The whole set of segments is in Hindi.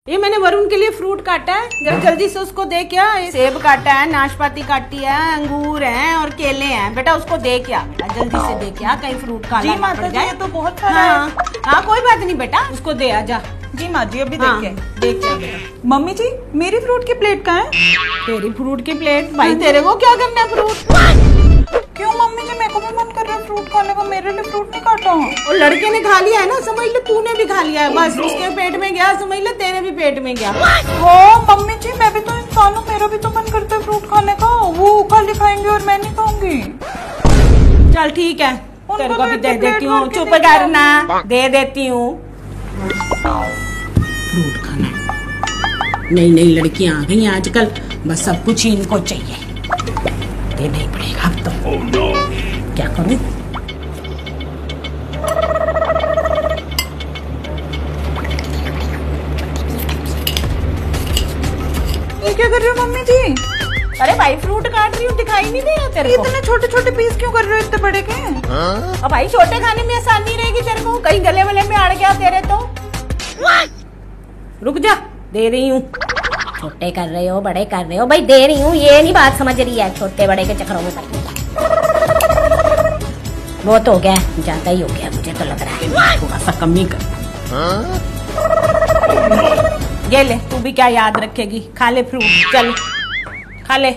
ये मैंने वरुण के लिए फ्रूट काटा है, जरा जल्दी से उसको दे क्या। सेब काटा है, नाशपाती काटी है, अंगूर हैं और केले हैं। बेटा उसको दे क्या, जल्दी से दे क्या, कहीं फ्रूट खा जी माता जी, ये तो बहुत सारा है। हाँ कोई बात नहीं बेटा, उसको दे आजा। जी माँ जी, अभी हाँ, देख क्या बेटा। मम्मी जी, मेरी फ्रूट की प्लेट कहाँ है? तेरी फ्रूट की प्लेट? भाई तेरे को क्या करना है फ्रूट? क्यों मम्मी जी, मेरे को भी मन कर रहा है फ्रूट खाने का, मेरे लिए फ्रूट नहीं काटा। और लड़के ने खा लिया है ना, समझ ले तूने भी खा लिया है, बस उसके पेट में गया, समझ ले तेरे भी पेट में गया। हो मम्मी जी, मैं भी तो इंसान हूँ, मेरा भी तो मन करता है फ्रूट खाने का। वो खाली खाएंगे और मैं नहीं खाऊंगी। चल ठीक है, तेरे को भी दे देती हूँ, चुप करना, दे देती हूँ। फ्रूट खाना, नई नई लड़कियां आ गई आजकल, बस सब कुछ इनको चाहिए, देना ही पड़ेगा अब तो। क्या करूं? ये क्या कर रहे हो मम्मी जी? अरे भाई फ्रूट काट रही हूँ, दिखाई नहीं दे रहा तेरे को? इतने छोटे छोटे पीस क्यों कर रहे हो, इतने बड़े के? अब भाई छोटे खाने में आसानी रहेगी तेरे को, कहीं गले वाले में अड़ गया तेरे तो। रुक जा, दे रही हूँ। छोटे कर रहे हो, बड़े कर रहे हो, भाई दे रही हूँ, ये नहीं बात समझ रही है, छोटे बड़े के चक्करों में पड़। बहुत हो गया, ज्यादा ही हो गया, मुझे तो लग रहा है। थोड़ा सा कम ही कर। ये ले, तू भी क्या याद रखेगी, खा ले फ्रूट, चल खा ले।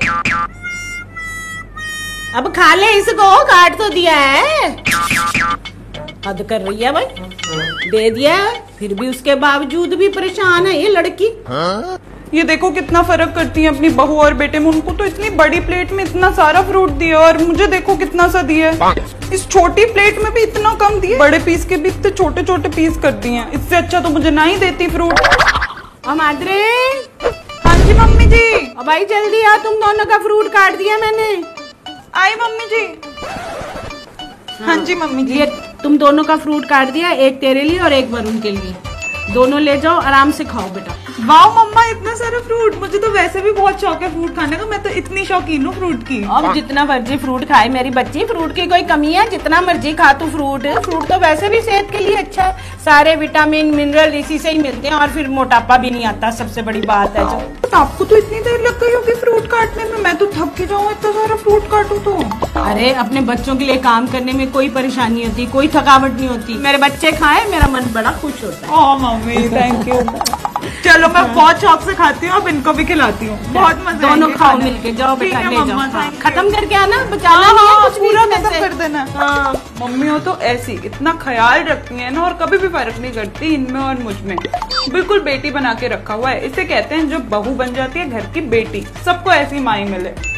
अब खा ले इसको, काट तो दिया है। हद कर रही है भाई, दे दिया है, फिर भी उसके बावजूद भी परेशान है ये लड़की। ये देखो कितना फर्क करती है अपनी बहू और बेटे में। उनको तो इतनी बड़ी प्लेट में इतना सारा फ्रूट दिया और मुझे देखो कितना सा दिया है। इस छोटी प्लेट में भी इतना कम दिया, बड़े पीस के भी इतने छोटे छोटे पीस कर दिए हैं। इससे अच्छा तो मुझे ना ही देती फ्रूट। माद्रे, हाँ जी मम्मी जी। अब भाई जल्दी आ, तुम दोनों का फ्रूट काट दिया मैंने। आई मम्मी जी। हाँ जी मम्मी जी। ये तुम दोनों का फ्रूट काट दिया, एक तेरे लिए और एक वरुण के लिए। दोनों ले जाओ, आराम से खाओ बेटा। वाह मम्मा, इतना सारा फ्रूट। मुझे तो वैसे भी बहुत शौक है फ्रूट खाने का, मैं तो इतनी शौकीन हूँ फ्रूट की। अब जितना मर्जी फ्रूट खाए मेरी बच्ची, फ्रूट की कोई कमी है? जितना मर्जी खा तू फ्रूट। फ्रूट तो वैसे भी सेहत के लिए अच्छा है, सारे विटामिन मिनरल इसी से ही मिलते हैं, और फिर मोटापा भी नहीं आता, सबसे बड़ी बात है जो। आपको तो इतनी देर लग गई होगी फ्रूट काटने में, मैं तो थक के जाऊँ इतना सारा फ्रूट काटूं तो। अरे अपने बच्चों के लिए काम करने में कोई परेशानी होती, कोई थकावट नहीं होती। मेरे बच्चे खाए, मेरा मन बड़ा खुश होता है। Oh mummy, thank you. चलो मैं बहुत शौक से खाती हूँ, अब इनको भी खिलाती हूँ। बहुत मजा, दोनों खाओ मिलके, जाओ बेटा ले जाओ, खत्म करके आना, बचाना नहीं है कुछ, पूरा खत्म कर देना। हाँ मम्मी हो तो ऐसी इतना ख्याल रखती है ना, और कभी भी फर्क नहीं करती इनमें और मुझ में। बिल्कुल बेटी बना के रखा हुआ है। इसे कहते हैं जो बहू बन जाती है घर की बेटी। सबको ऐसी माई मिले।